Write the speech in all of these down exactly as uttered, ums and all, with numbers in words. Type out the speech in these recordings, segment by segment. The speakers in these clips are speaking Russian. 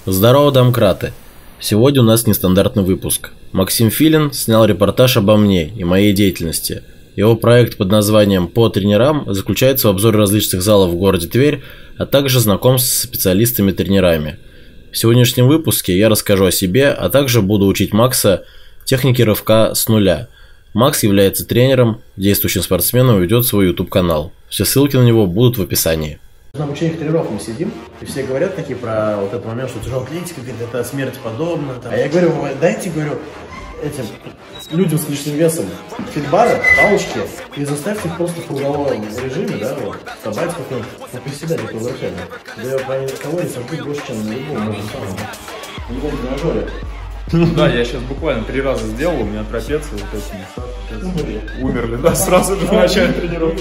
Здорово, домкраты! Сегодня у нас нестандартный выпуск. Максим Филин снял репортаж обо мне и моей деятельности. Его проект под названием «По тренерам» заключается в обзоре различных залов в городе Тверь, а также знакомств с специалистами-тренерами. В сегодняшнем выпуске я расскажу о себе, а также буду учить Макса технике рывка с нуля. Макс является тренером, действующим спортсменом и ведет свой YouTube-канал. Все ссылки на него будут в описании. На обучениях тренеров мы сидим, и все говорят такие про вот этот момент, что тяжелая атлетика, говорит, это смерть подобно. Там. А я говорю, дайте, говорю, этим людям с лишним весом фитбары, палочки, и заставьте их просто в круговом режиме, да, вот, собрать какой-нибудь, ну, приседать такой вращение. Да я про никого не сомневаюсь больше, чем на любом, можно самому. В любом тренажере. Да, я сейчас буквально три раза сделал, у меня трапеция вот эти умерли. Умерли, да, сразу же в начале тренировки.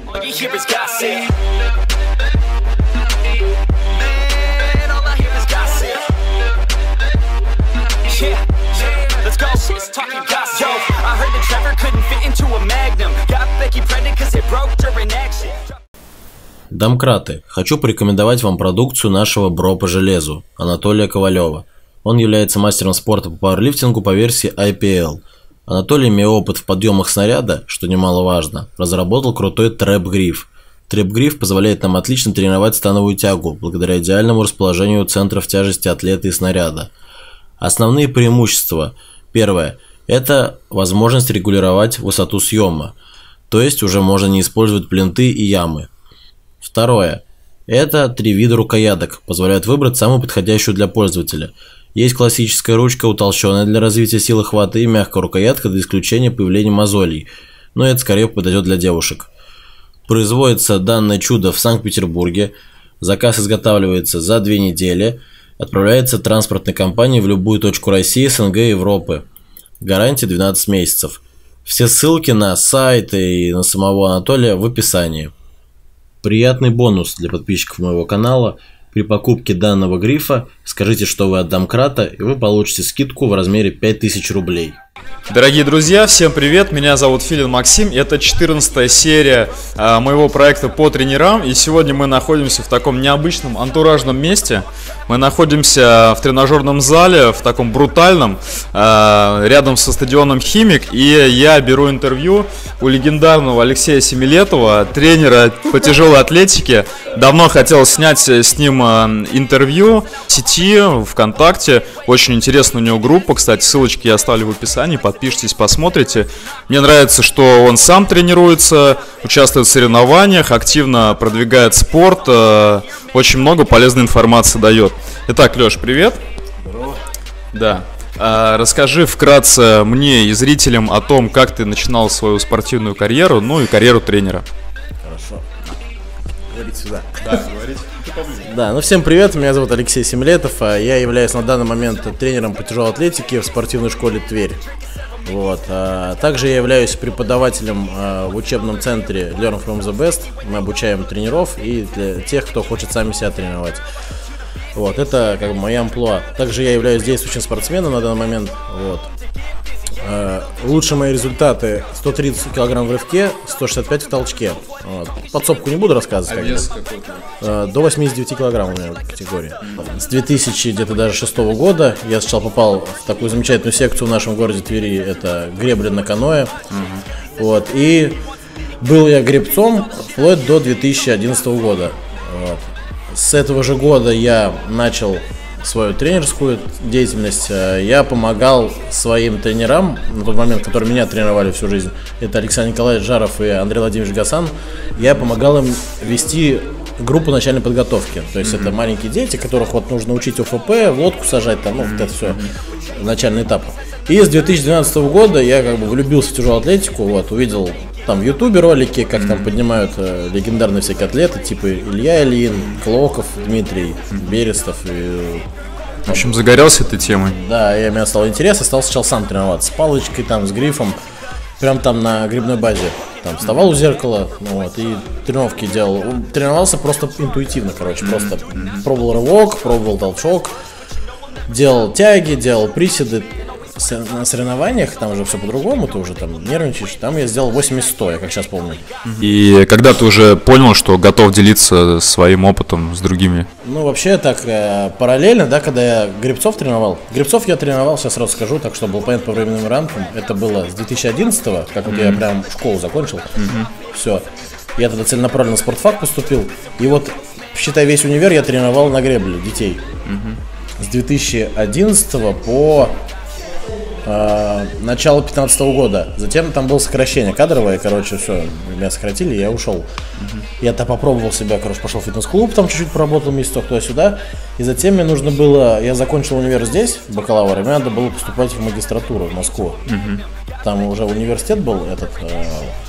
Домкраты, хочу порекомендовать вам продукцию нашего бро по железу, Анатолия Ковалева. Он является мастером спорта по пауэрлифтингу по версии ай пи эл. Анатолий, имея опыт в подъемах снаряда, что немаловажно, разработал крутой трэп-гриф. Трэп-гриф позволяет нам отлично тренировать становую тягу, благодаря идеальному расположению центров тяжести атлета и снаряда. Основные преимущества. Первое. Это возможность регулировать высоту съема, то есть уже можно не использовать плинты и ямы. Второе. Это три вида рукояток, позволяют выбрать самую подходящую для пользователя. Есть классическая ручка, утолщенная для развития силы хвата, и мягкая рукоятка для исключения появления мозолей, но это скорее подойдет для девушек. Производится данное чудо в Санкт-Петербурге, заказ изготавливается за две недели, отправляется транспортной компанией в любую точку России, эс эн гэ и Европы. Гарантия двенадцать месяцев. Все ссылки на сайт и на самого Анатолия в описании. Приятный бонус для подписчиков моего канала. При покупке данного грифа скажите, что вы от домкрата, и вы получите скидку в размере пять тысяч рублей. Дорогие друзья, всем привет, меня зовут Филин Максим, это четырнадцатая серия э, моего проекта по тренерам, и сегодня мы находимся в таком необычном антуражном месте. Мы находимся в тренажерном зале, в таком брутальном, э, рядом со стадионом «Химик», и я беру интервью у легендарного Алексея Семилетова, тренера по тяжелой атлетике. Давно хотел снять с ним э, интервью в сети, ВКонтакте, очень интересная у него группа, кстати, ссылочки я оставлю в описании. Подпишитесь, посмотрите. Мне нравится, что он сам тренируется, участвует в соревнованиях, активно продвигает спорт, э, очень много полезной информации дает. Итак, Леш, привет. Здорово. Да. А, расскажи вкратце мне и зрителям о том, как ты начинал свою спортивную карьеру, ну и карьеру тренера. Хорошо. Говорить сюда. Да, говорить. Да, ну всем привет, меня зовут Алексей Семилетов, а я являюсь на данный момент тренером по тяжелой атлетике в спортивной школе Тверь. Вот. А также я являюсь преподавателем а, в учебном центре Learn from the Best. Мы обучаем тренеров и для тех, кто хочет сами себя тренировать. Вот, это как бы моя амплуа. Также я являюсь действующим спортсменом на данный момент. Вот. Uh, лучшие мои результаты: сто тридцать килограмм в рывке, сто шестьдесят пять в толчке. Вот. Подсобку не буду рассказывать. А вес какой-то? Uh, до восьмидесяти девяти килограмм у меня категория. С две тысячи шестого года я сначала попал в такую замечательную секцию в нашем городе Твери. Это гребля на каноэ. Uh-huh. Вот. И был я гребцом вплоть до две тысячи одиннадцатого года. Вот. С этого же года я начал свою тренерскую деятельность. Я помогал своим тренерам на тот момент, которые меня тренировали всю жизнь. Это Александр Николаевич Жаров и Андрей Владимирович Гасан. Я помогал им вести группу начальной подготовки. То есть mm-hmm. это маленькие дети, которых вот нужно учить о эф пэ, в лодку сажать, там, ну, mm-hmm. вот это все, начальный этап. И с две тысячи двенадцатого года я как бы влюбился в тяжелую атлетику, вот, увидел там в ютубе ролики, как mm-hmm. там поднимают э, легендарные всякие атлеты, типа Илья Ильин, Клоков, Дмитрий, mm-hmm. Берестов. И, в общем, загорелся этой темой. Да, и меня стало интересно, стал сначала сам тренироваться с палочкой, там, с грифом, прям там на грибной базе. Там вставал у зеркала, ну, вот, и тренировки делал. Тренировался просто интуитивно, короче, mm-hmm. просто mm-hmm. пробовал рывок, пробовал толчок, делал тяги, делал приседы. на соревнованиях, там уже все по-другому, ты уже там нервничаешь, там я сделал восемьдесят сто, я как сейчас помню. И когда ты уже понял, что готов делиться своим опытом с другими? Ну, вообще так, э, параллельно, да, когда я гребцов тренировал, гребцов я тренировал, сейчас сразу скажу, так чтобы был понятно по временным рамкам, это было с две тысячи одиннадцатого, как вот mm-hmm. я прям школу закончил, mm-hmm. все, я тогда целенаправленно в спортфак поступил, и вот, считай, весь универ я тренировал на гребле детей. Mm-hmm. С две тысячи одиннадцатого по э, начало две тысячи пятнадцатого года. Затем там было сокращение кадровое, короче, все, меня сократили, и я ушел. Uh-huh. Я-то попробовал себя, короче, пошел в фитнес-клуб, там чуть-чуть поработал месяцок туда-сюда. И затем мне нужно было, я закончил универ здесь, бакалавр, и мне надо было поступать в магистратуру в Москву. Uh-huh. Там уже университет был, этот э,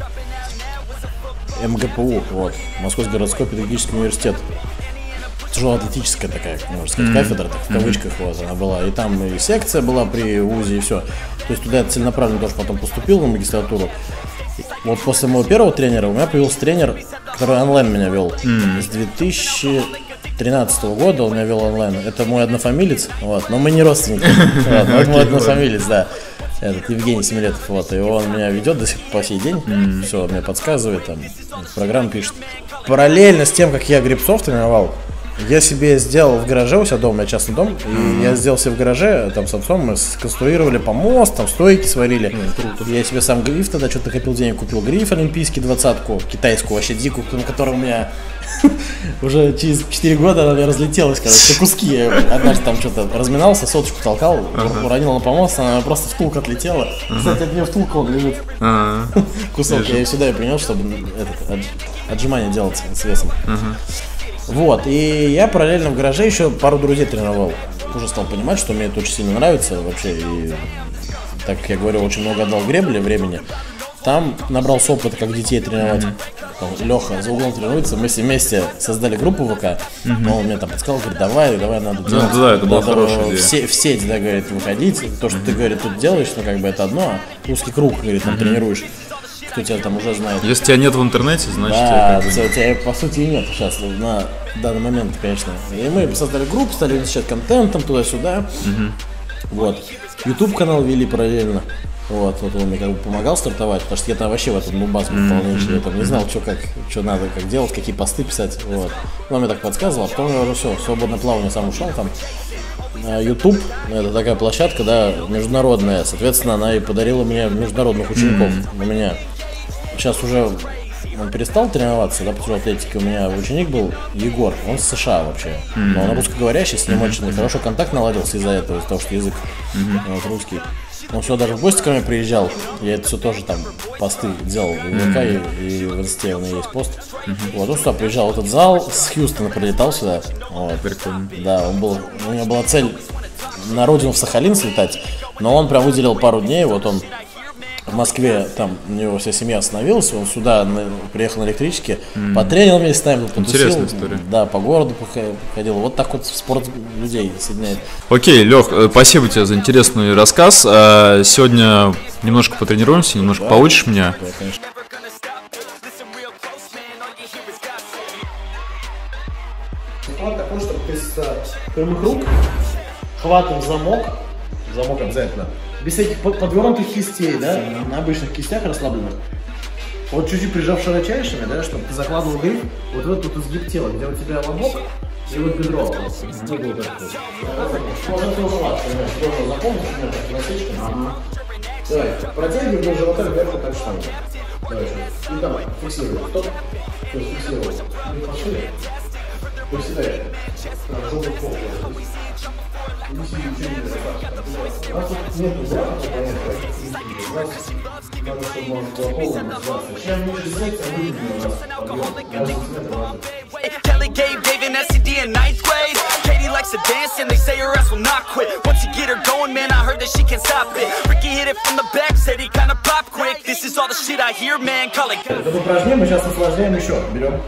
эм гэ пэ у, вот, Московский городской педагогический университет. Тяжелоатлетическая такая, можно сказать, mm-hmm. кафедра, так, в кавычках, mm-hmm. вот, она была. И там и секция была при УЗИ, и все. То есть туда я целенаправленно тоже потом поступил на магистратуру. Вот после моего первого тренера у меня появился тренер, который онлайн меня вел. Mm-hmm. С две тысячи тринадцатого года он меня вел онлайн. Это мой однофамилец, вот, но мы не родственники. Это мой однофамилец, да. Этот Евгений Семилетов, вот, и он меня ведет до сих пор по сей день, mm. все, мне подсказывает, там, программу пишет. Параллельно с тем, как я гребцов тренировал, я себе сделал в гараже, у себя дома, у меня частный дом, и mm-hmm. я сделал себе в гараже, там с отцом мы сконструировали помост, там стойки сварили. Mm, круто. Я себе сам гриф тогда, что-то копил денег, купил гриф олимпийский, двадцатку, китайскую, вообще дикую, на которой у меня уже через четыре года она у меня разлетелась, короче, куски. Я однажды там что-то разминался, соточку толкал, uh-huh. уронил на помост, она просто втулка отлетела. Uh-huh. Кстати, от нее втулка он лежит. Uh-huh. Кусок. Я ее сюда и принес, чтобы этот, отжимание делать с весом. Uh-huh. Вот, и я параллельно в гараже еще пару друзей тренировал. Уже стал понимать, что мне это очень сильно нравится вообще. И так как я говорю, очень много отдал гребли времени. Там набрался опыта, как детей тренировать. Mm-hmm. Леха за углом тренируется, мы все вместе создали группу ВК. Mm-hmm. Он мне там подсказал, говорит, давай, давай, надо делать. Ну, да, это была хорошая идея. В, се- в сеть, да, говорит, выходить. То, что mm-hmm. ты, говорит, тут делаешь, ну, как бы это одно, а узкий круг, говорит, там mm-hmm. тренируешь. Кто тебя там уже знает. Если тебя нет в интернете, значит... Да, тебя, тебя по сути и нет сейчас на данный момент, конечно. И мы создали группу, стали вещать контентом туда-сюда. Mm-hmm. Вот. YouTube канал вели параллельно. Вот, вот он мне как бы помогал стартовать, потому что я там вообще в этом нубас был полнейший, я там не знал, что как, что надо, как делать, какие посты писать, вот. Он мне так подсказывал, а потом я уже все, свободное плавание сам ушел там. YouTube, это такая площадка, да, международная, соответственно, она и подарила мне международных учеников mm-hmm. у меня. Сейчас уже он перестал тренироваться, да, по тяжелой атлетике. У меня ученик был Егор, он с США вообще, mm-hmm. но он русскоговорящий, с ним mm-hmm. очень хорошо контакт наладился из-за этого, из-за того, что язык mm-hmm. вот, русский. Он сюда даже в гости ко мне приезжал, я это все тоже там посты делал в ВК mm-hmm. и, и в инсте у меня есть пост. Mm-hmm. Вот, он сюда приезжал, в этот зал с Хьюстона прилетал сюда. Вот. Прикольно. Да, он был, у него была цель на родину в Сахалин слетать, но он прям выделил пару дней, вот он в Москве, там у него вся семья остановилась, он сюда на, приехал на электричке, mm-hmm. потренил вместе с нами, потусил. Интересная история. Да, по городу походил. Вот так вот спорт людей соединяет. Окей, Лех, спасибо тебе за интересный рассказ. Сегодня немножко потренируемся, немножко да, поучишь меня. Да, конечно. План такой, чтобы без прямых рук хватаем замок, замок обязательно. Без всяких подвернутых кистей, да, на обычных кистях расслабленных. Вот чуть-чуть прижав широчайшими, да, чтобы ты закладывал гриф вот в этот вот изгиб тела, где у тебя лобок и вот бедро. Вот так вот. Можно тоже лапше, можно запомнить, так, насечками. Давай, протягивай до живота вверх вот так штангу. Давай, и там, фиксируй. Стоп. Фиксируй. И пошли. Приседай. Желтый пол. У нас тут нету зрaka, у нас надо, чтобы он был полный называться. Чем меньше секция, выглядит у нас подъем. Даже сантиметр важно. Kelly gave Dave an S T D in ninth grade. Katie likes to dance and they say her ass will not quit. Once you get her going, man, I heard that she can't stop it. Ricky hit it from the back, said he kinda pop quick. This is all the shit I hear, man, call it. Это упражнение мы сейчас усложняем еще. Берем.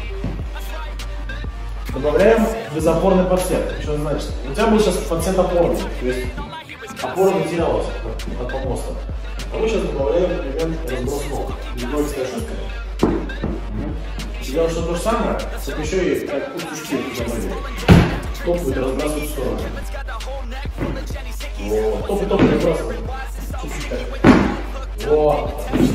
Добавляем безопорный подсет. Что это значит? У тебя будет сейчас подсет опорный, то есть опора не терялась от помоста. А мы сейчас добавляем элемент разброс ног. Легкая шутка. Делаем что то же самое, только еще и как устушки добавили. Топ будет разбрасывать в сторону. Вот. Вот. Топ и топ, не просто. Чуть-чуть так. Вот.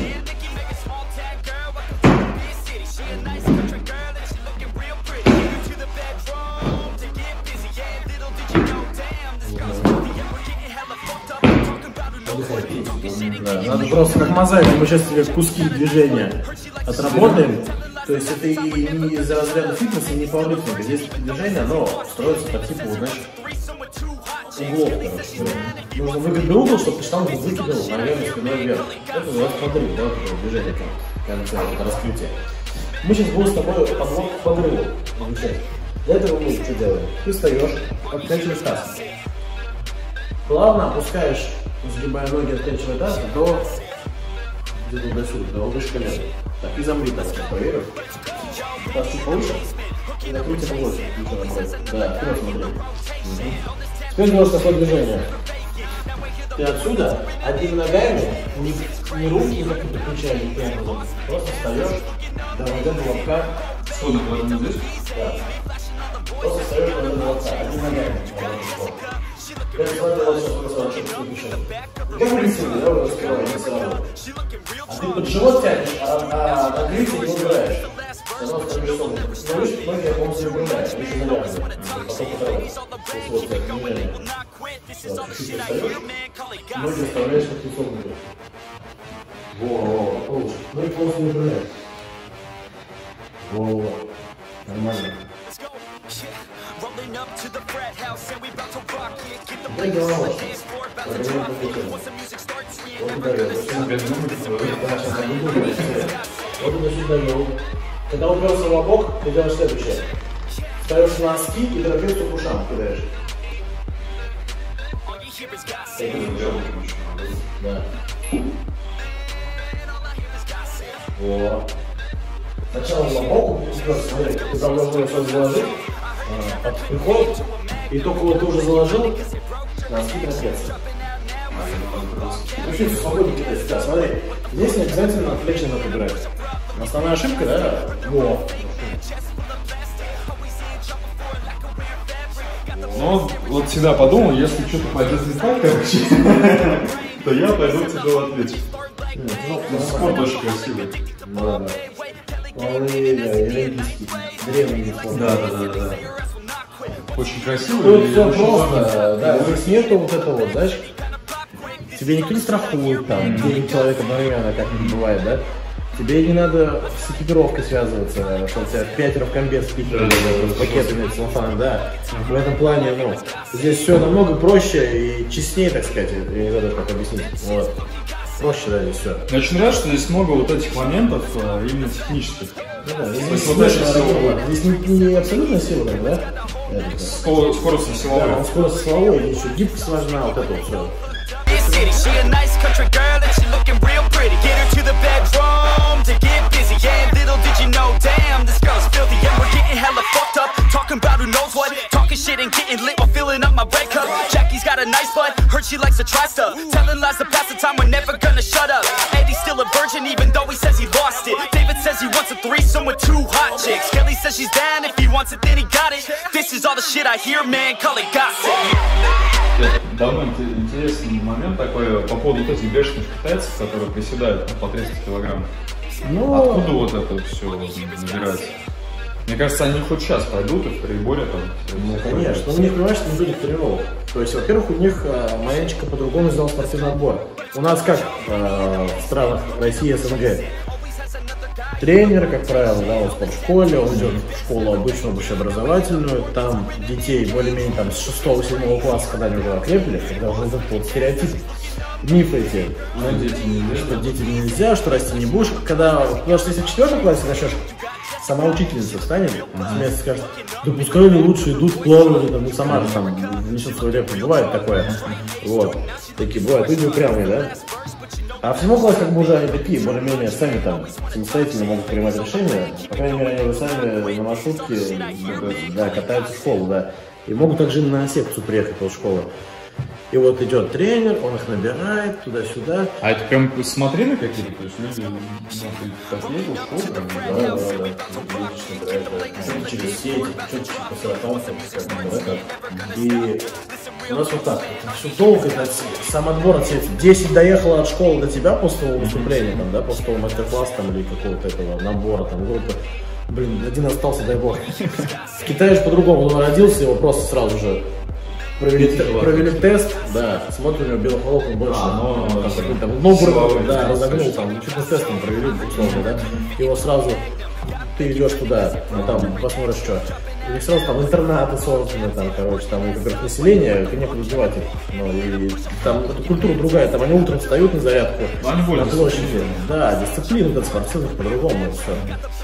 Да, надо просто как мозаика, мы сейчас тебе куски движения отработаем. То есть это и не из разряда фитнеса, и не пауэрлифтинга. Здесь движение, оно строится по типу, вот, знаешь, углов, короче. Нужно выгодный угол, чтобы ты штангу выкидывал, наверное, спиной вверх. Это называется подрыв, да, вот движение, конце, это раскрытие. Мы сейчас будем с тобой подвод к подрыву изучать. Для этого мы что делаем? Ты встаешь, как плечевой таз. Плавно опускаешь, сгибая ноги от плечевой таза до где-то до сюда, до выше колена. Так, и замри так, проверим. Так, чуть повыше. И накрути побольше. Да, вперед смотри. Угу. Теперь делаешь такое движение. Ты отсюда одними ногами, не, не руки какие-то плечами, просто встаешь, доводя до лобка. Что ты кладем здесь? Да. Просто встаешь, доводя до лобка, одними ногами. Я смотрел, сейчас просто что-то мешает. Как вы рисуете, да, вы раскрываете, не сразу. А ты под живот тянешь, а, а на грифе не убираешь. Оно в том лицом. Но выше ноги я полностью убираю, выше навязываю. Потом потравить. Вот, так, движение. Вот, чуть-чуть встаешь, ноги оставляешь как лицом убираешь. Во-во-во, получше. Ноги полностью не убираешь. Во-во-во. Нормально. Дай голова. Программа покупки. Вот ударил. Вот туда сюда вел. Когда уперся в лобок, ты делаешь следующее. Ставишь носки и трапецию к ушам кидаешь. Да. Вот. Сначала в лобок, смотри, ты там должен все заложить. От приход, и только вот ты уже заложил носки трапеции. Вообще свободно кидать. Да, смотри, здесь не обязательно плечи надо убирать. Основная ошибка, да? Во. Ну, вот всегда подумал, если что-то пойдет не так, короче, то я пойду тебе в ответ. Ну, спорт очень красивый. Да, да. Он и олимпийский, древний спорт. Да, да, да, да. Очень красиво. Тут все просто, да, здесь нету вот этого вот, знаешь, тебе никто не страхует там, девять человек одновременно, как не бывает, да? Тебе не надо с экипировкой связываться, что у тебя пятеро в комбез спикеры, с пакетами, целлофаном, да. В этом плане, ну, здесь все намного проще и честнее, так сказать, я не знаю даже как объяснить. Вот. Проще, да, здесь все. Мне очень нравится, что здесь много вот этих моментов именно технических. Ну, да, здесь, здесь не, не абсолютная сила, да? Скорость, скорость силовая. Да, скорость силовой, здесь еще гибкость важна, вот это вот все. She a nice country girl and she looking real pretty. Get her to the bedroom to get busy. Yeah, little did you know, damn, this girl's filthy. And we're getting hella fucked up, talking about who knows what. Talking shit and getting lit while filling up my red cup. Jackie's got a nice butt, heard she likes to try stuff. Telling lies to pass the time, we're never gonna shut up. Eddie's still a virgin even though he says he lost it. David says he wants a threesome with two hot chicks. Kelly says she's down, if he wants it then he got it. This is all the shit I hear, man, call it gossip. Давно интересный момент такой по поводу вот этих бешеных китайцев, которые приседают по тридцать килограмм. Ну, откуда вот это все набирается? Мне кажется, они хоть сейчас пойдут и в приборе там. Ну, конечно. Но у них, понимаешь, не будет тренировок. То есть, во-первых, у них э, Маянчика по-другому сделал спортивный отбор. У нас как э, в странах России, СНГ. Тренер, как правило, да, он в спортшколе, он идет в школу обычную, общеобразовательную, там детей более-менее там с шестого-седьмого класса, когда они уже окрепли, когда уже вот этот вот стереотип, мифы эти, на дети нельзя, что дети нельзя, что расти не будешь, когда, потому что если в четвертом классе начнешь, сама учительница встанет, вместо скажет, да пускай они лучше идут, плавают, там, ну сама же там несет свою репу, бывает такое, вот, такие бывают, люди упрямые, да. А в седьмом классе как бы уже они такие, более-менее сами там самостоятельно могут принимать решения. По крайней мере, они сами на маршрутке, да, катаются в школу, да. И могут также на секцию приехать после школы. И вот идет тренер, он их набирает туда-сюда. А это прям смотрины какие-то? То есть люди подъедут, школу? Да, да, да. Через сети, чуть-чуть по сарафанцам, как бы, да. И У нас вот так. Все долго, сам отбор от десять доехало от школы до тебя после того выступления, там, да, после того мастер-класса там, или какого-то этого набора, там, группы. Блин, один остался, дай бог. В Китае же по-другому, он родился, его просто сразу же провели, провели тест, да, смотрим, у него белых волокон больше, а, но там, такой, там, ногу, да, разогнул, там, чуть-чуть тестом провели, условно, да, его сразу, ты идешь туда, а там посмотришь, что. У них сразу там интернаты созданы, там, короче, там, во-первых, население, некуда девать их, ну, и там эта культура другая, там они утром встают на зарядку, на площади, да, дисциплина, да, спортивных по-другому, все.